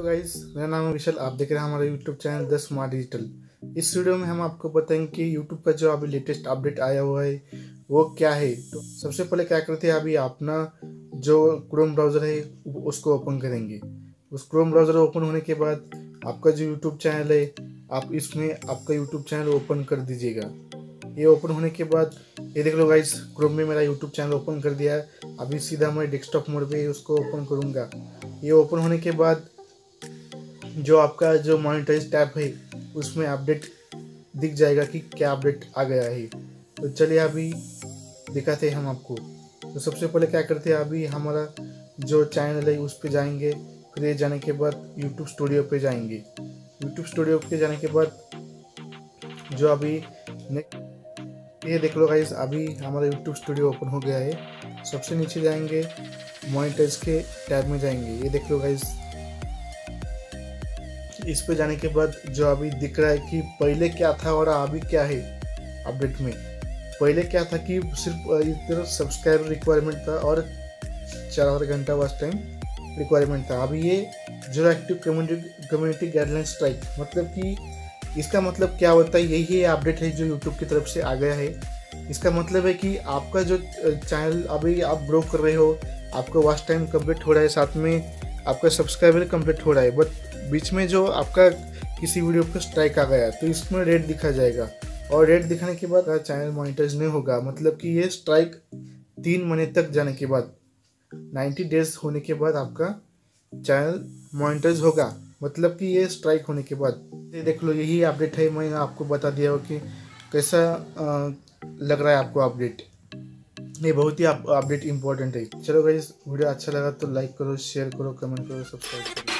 Hello guys, मेरा नाम है विशाल। आप देख रहे हैं हमारा YouTube channel the smart digital. इस वीडियो में हम आपको बताएंगे कि यूट्यूब का जो अभी लेटेस्ट अपडेट आया हुआ है वो क्या है। तो सबसे पहले क्या करते हैं, अभी अपना जो क्रोम ब्राउज़र है उसको ओपन करेंगे। उस क्रोम ब्राउज़र ओपन होने के बाद आपका जो यूट्यूब चैनल है, आप इसमें आपका यूट्यूब चैनल ओपन कर दीजिएगा। ये ओपन होने के बाद ये देख लो गाइस, क्रोम में मेरा यूट्यूब चैनल ओपन कर दिया है। अभी सीधा मैं डेस्कटॉप मोड पे उसको ओपन करूँगा। ये ओपन होने के बाद जो आपका जो मॉनिटाइज टैब है उसमें अपडेट दिख जाएगा कि क्या अपडेट आ गया है। तो चलिए अभी दिखाते हैं हम आपको। तो सबसे पहले क्या करते हैं, अभी हमारा जो चैनल है उस पर जाएंगे। फिर ये जाने के बाद यूट्यूब स्टूडियो पे जाएंगे। यूट्यूब स्टूडियो पे जाने के बाद जो अभी ये देख लो गाइस, अभी हमारा यूट्यूब स्टूडियो ओपन हो गया है। सबसे नीचे जाएंगे, मॉनिटाइज के टैब में जाएंगे। ये देख लो गाइस, इस पे जाने के बाद जो अभी दिख रहा है कि पहले क्या था और अभी क्या है अपडेट में। पहले क्या था कि सिर्फ इधर सब्सक्राइबर रिक्वायरमेंट था और 4 घंटा वॉच टाइम रिक्वायरमेंट था। अभी ये जो एक्टिव कम्युनिटी गाइडलाइन स्ट्राइक, मतलब कि इसका मतलब क्या होता है, यही है अपडेट है जो यूट्यूब की तरफ से आ गया है। इसका मतलब है कि आपका जो चैनल अभी आप ग्रो कर रहे हो, आपका वॉच टाइम कंप्लीट हो रहा है, साथ में आपका सब्सक्राइबर कंप्लीट हो रहा है, बट बीच में जो आपका किसी वीडियो पर स्ट्राइक आ गया तो इसमें रेट दिखा जाएगा। और रेट दिखाने के बाद चैनल मोनेटाइज नहीं होगा। मतलब कि ये स्ट्राइक 3 महीने तक जाने के बाद, 90 डेज होने के बाद आपका चैनल मोनेटाइज होगा। मतलब कि ये स्ट्राइक होने के बाद। ये देख लो, यही अपडेट है। मैं आपको बता दिया हो कि कैसा लग रहा है आपको अपडेट। ये बहुत ही अपडेट इम्पोर्टेंट है। चलो गाइस, वीडियो अच्छा लगा तो लाइक करो, शेयर करो, कमेंट करो, सब्सक्राइब करो।